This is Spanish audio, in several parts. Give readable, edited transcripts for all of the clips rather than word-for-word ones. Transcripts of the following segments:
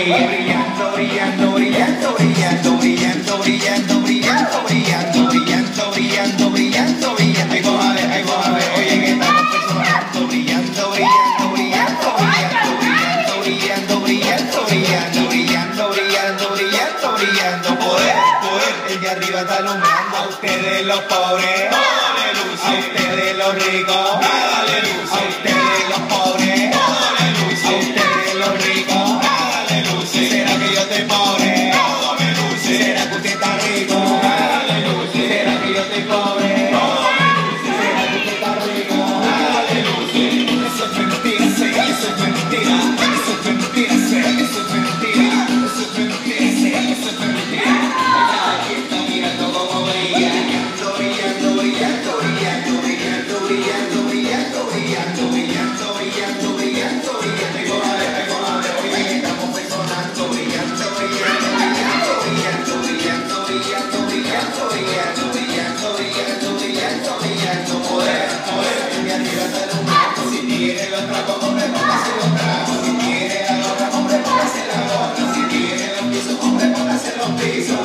brillando, brillando, brillando, brillando, brillando, brillando, brillando, brillando, brillando, brillando, brillando, brillando. Ahí va a ver, oye que estamos personando, brillando, brillando, brillando, brillando, brillando, brillando, brillando, brillando, brillando, brillando, brillando, poder, poder, el de arriba está alumbrando. A ustedes los pobres, dale luz, a ustedes los ricos, dale luz, a ustedes los pobres, dale luz, a ustedes los ricos, dale luz. ¿Será que yo estoy pobre? Todo me luce. ¿Será que usted está rico? Dale luz. ¿Será que yo estoy pobre? Todo me luce. ¿Será que usted está rico? Dale luz. Eso es mentira, sí, eso es mentira. Eso es mentira, sí, eso es mentira. Eso es mentira, sí, eso es mentira. Aquí está mirando como brilla. Brillando, brillando, brillando, brillando, brillando, brillando, brillando, brillando, brillando, brillando, brillando. Ahí va a ver, oye, estamos personando, brillando, brillando, brillando, brillando, brillando, brillando, brillando, brillando, brillando, brillando, brillando, brillando, poder, poder, el de arriba está alumbrando. Si tiene los trapos, hombre, póngase los trapos. Si tiene la gorra, hombre, póngase la gorra. Si tiene los pisos, hombre, póngase los pisos.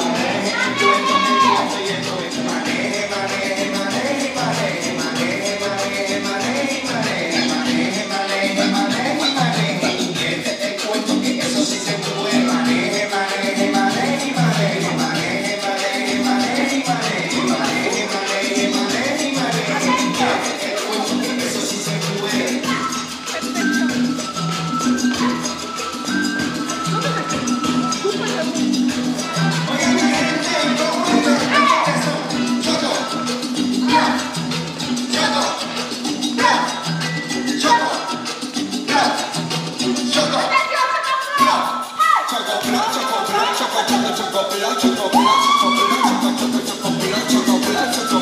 Maneje, maneje, maneje, maneje, maneje, maneje, maneje, maneje, maneje, maneje, maneje, maneje. El cuento que eso sí se puede. Maneje, maneje, maneje, maneje, maneje, maneje, maneje, maneje, maneje, maneje, maneje, maneje. El cuento que eso sí se puede. Chocolate, chocolate, chocolate, chocolate, chocolate, chocolate, chocolate, chocolate, chocolate, chocolate, chocolate, chocolate,